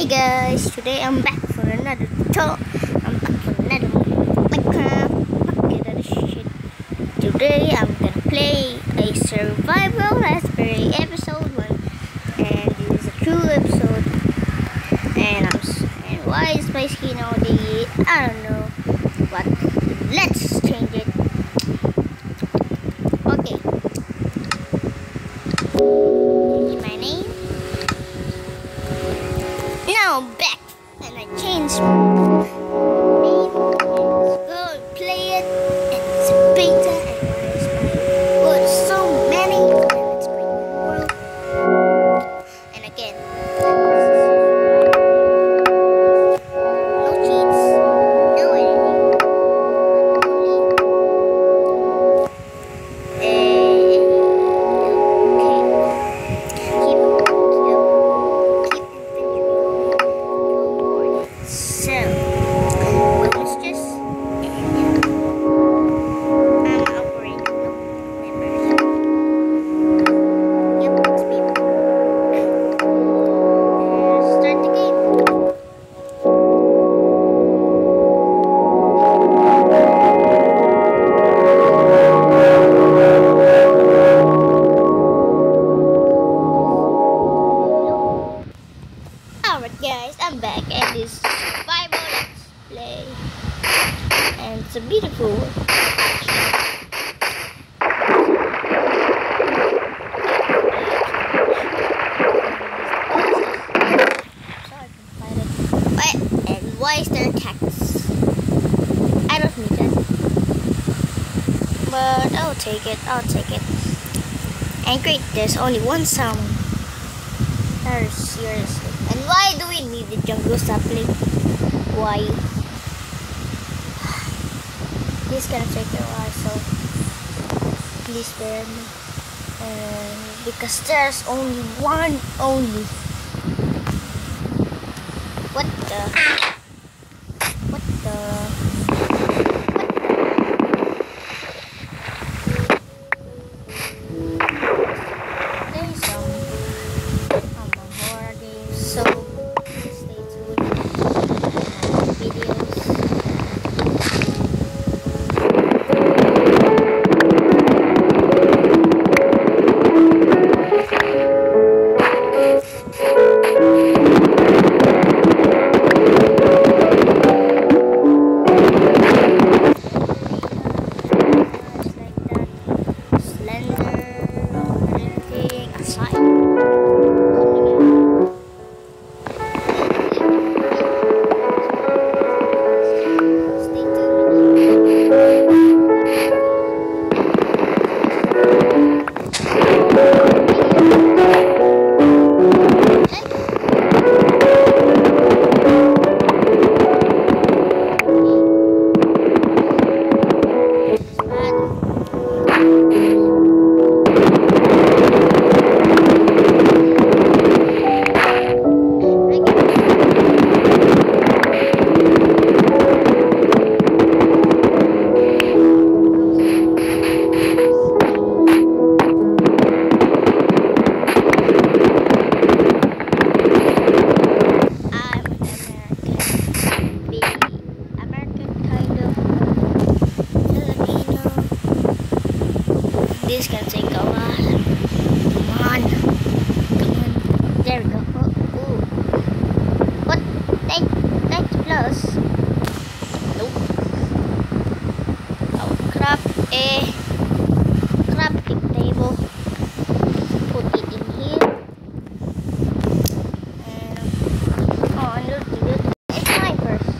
guys, today I'm back for another talk. I'm back for another Minecraft bucket shit. Today I'm gonna play a survival raspberry episode 1, and this is a true episode. And why is my skin all the I don't know, but let's change it. Okay. Change my name. Now I'm back and I changed my name. Let's go and play it. And it's a beta and it's but so many and it's great world. And again, no cheats, no editing, Alright guys, I'm back and this survival let's play, and it's a beautiful world. And why is there a cactus? I don't need that, but I'll take it. And great, there's only one salmon. That is seriously. And why do we need the jungle sapling? Why? This is gonna take a while, so please bear me. And because there's only one only. What the? So stay tuned for videos. Like that, slender or anything aside. This can take a while. Come on. There we go. Oh. What? That's plus. Nope. Oh, crafting table. Put it in here. And look, it's mine first.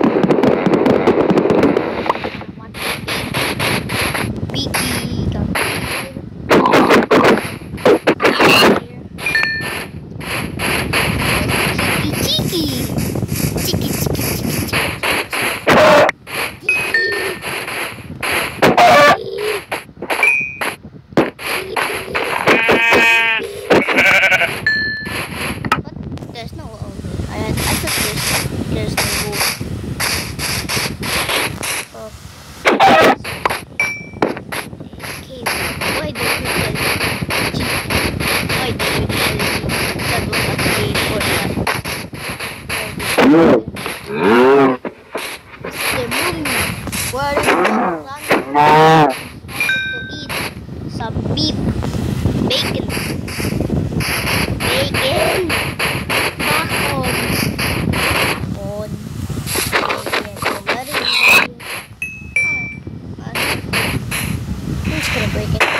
What? Biggie. There's no oil. I thought there's no wood. Oh. Okay, why do you tell me? Why do you tell me that was a cave or not? Mr. Moon, where is the planet? To eat some beef, bacon, bacon, bacon, bacon. I'm just gonna break it.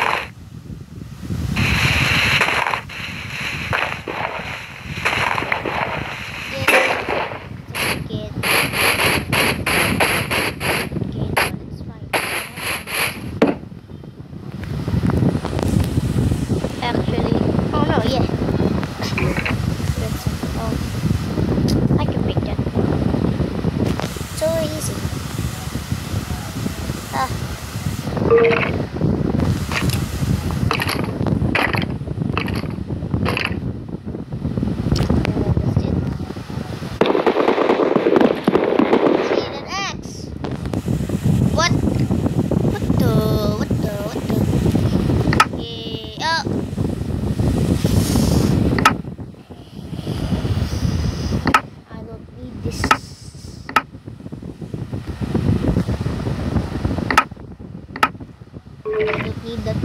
Need that.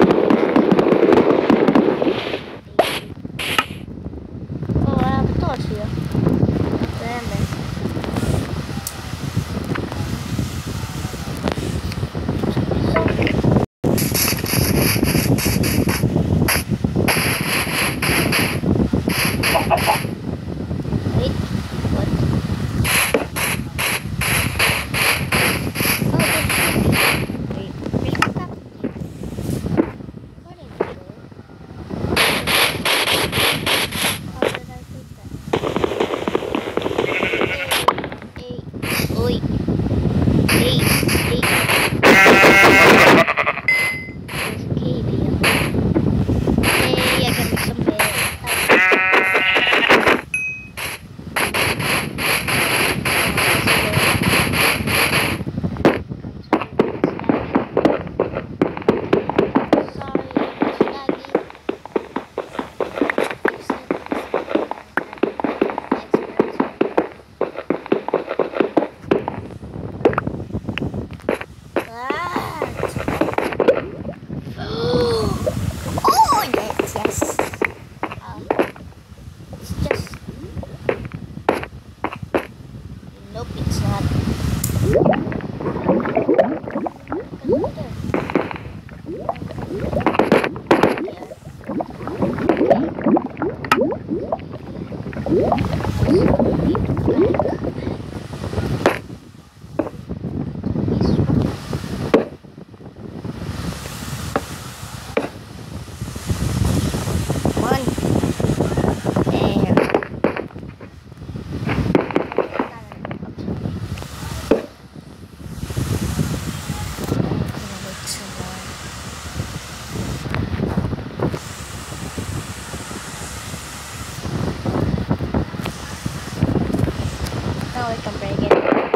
Oh, I have a torch here. Damn it. Wait, what? Now we can break it.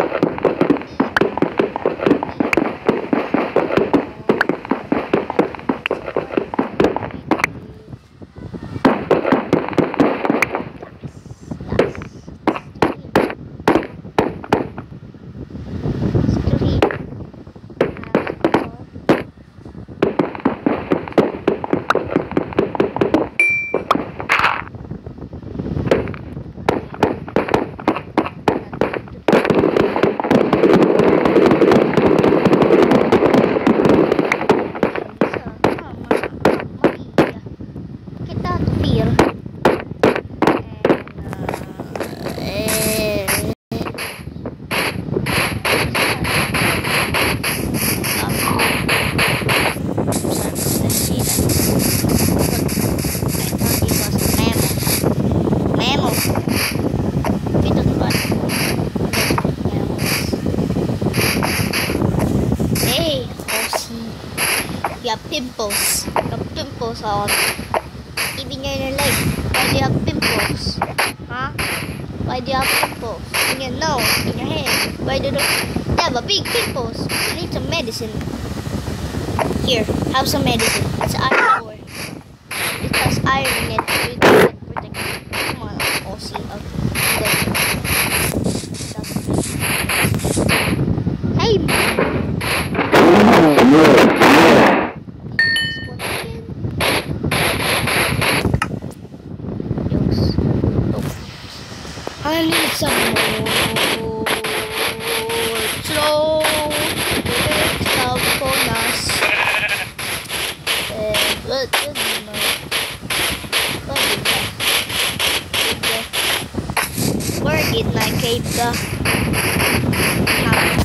You have pimples. You have pimples on even in your leg. Why do you have pimples? Huh? Why do you have pimples? In your nose, in your hand. Why do you have a big pimples? You need some medicine. Here, have some medicine. It's iron ore. It has iron in it, so you can get protected. Come on, Aussie. Okay. I need some more slow some bonus. What is that? Where did my cave go?